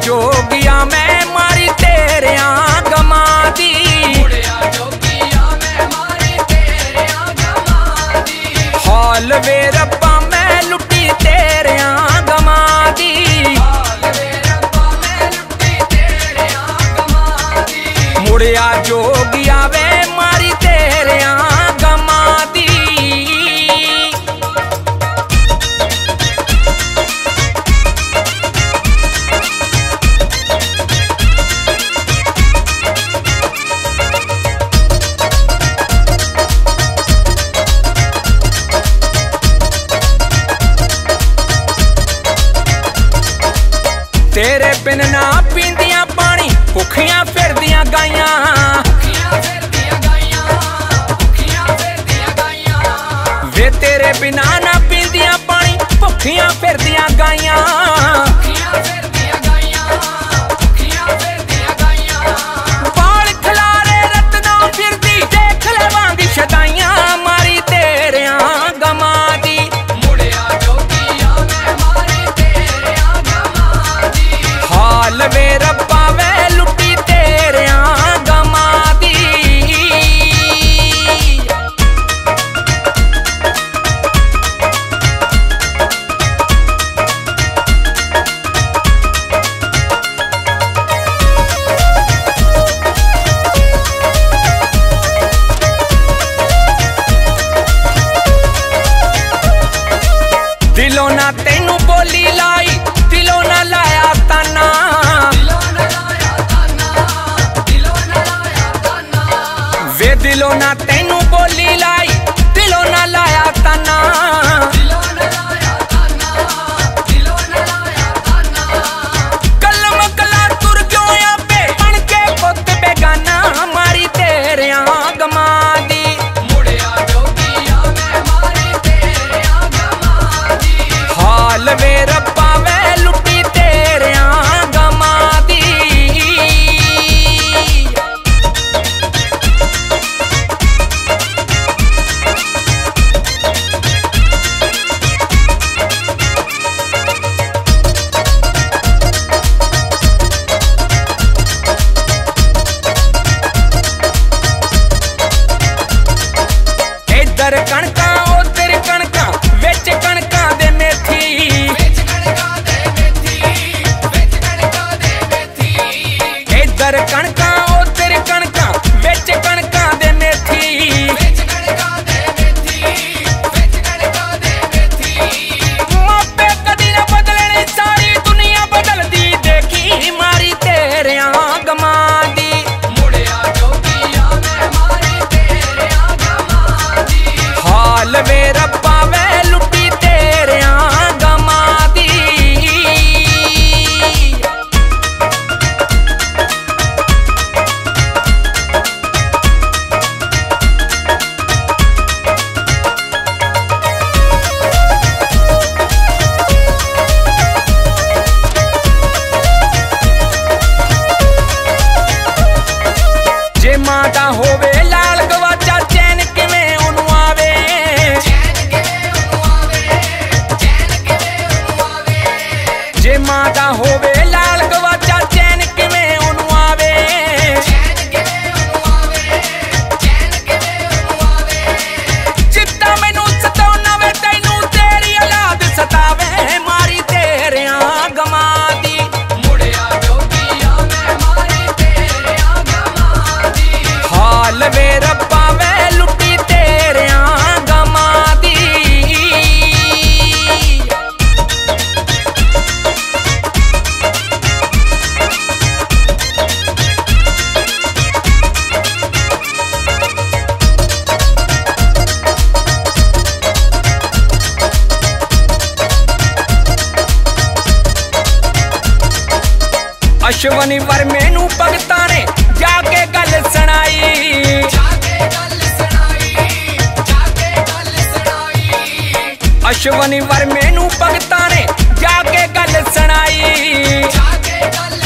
जोगिया मैं मारी तेरे गमा दी, मुड़िया जोगिया मैं मारी तेरे गमा दी। हाल वे रब्बा मैं लुटी तेरे गमा दी, हाल वे रब्बा मैं लुटी तेरे गमा दी। मुड़िया जोगिया वे मारी तेरे गमा दी। तेरे बिन ना पींदियां पानी भुखियां फिरदियां गाइयां, भुखियां फिरदियां गाइयां, भुखियां फिरदियां गाइयां। वे तेरे बिना ना पींदियां पानी भुखियां फिरदियां गाइयां, भुखियां फिरदियां गाइयां, भुखियां फिरदियां गाइयां। बाल खलारे रत्ना फिरदी देख ले वांगी शदाइयां मारी तेरे गमा दी, मुड़िया जोगिया मैं मारी तेरे गमा दी। हाल वे रब्बा वे लुटी तेरे गमा दी। दिलों ना तेनू बोली लाई, दिलों ना लाया ताना, दिलों न लाया ताना, दिलों न लाया ताना। वे दिलों ना तेनू बोली लाई, दिलों ना लाया ताना, दिलों न लाया ताना, दिलों न लाया ताना। कलम कला तुर क्यों आपे बन के पुत बेगाना मारी तेरे गमा दी, मुड़िया जोगिया मैं मारी तेरे गमा दी। हाल वे रब्बा वे लुटी तेरे गमा दी। इधर कणका उधर कणका विच कणका दे मेथी, विच कणका दे मेथी, विच कणका दे मेथी। इधर कणका उधर कणका विच कणका दे मेथी, विच कणका दे मेथी, विच कणका दे मेथी। मापे कदी ना बदलने सारी दुनिया बदलदी देखी मारी तेरे गमा दी, मुड़िया जोगिया मैं मारी तेरे गमा दी। हाल वे रब्बा वे लुटी तेरे गमा दी। जे मां दा होवे लाल गवाचा चैन किवें ओनू आवे, चैन किवें ओनू आवे, चैन किवें ओनू आवे। जे मां दा होवे लाल गवाचा चैन किवें ओनू आवे, चैन किवें ओनू आवे, चैन किवें ओनू आवे। जिद्दां मैनू सताउणा वे तैनू तेरी औलाद सतावे मारी तेरे गमा दी, मुड़िया जोगिया मैं मारी तेरे गमा दी। हाल वे रब्बा वे लुटी तेरे गमा दी। अश्वनी वर मैनू भगतां ने जाके गल सुनाई, जाके गल सुनाई, जाके गल सुनाई। अश्वनी वर मैनू भगतां ने जाके गल सुनाई, जाके गल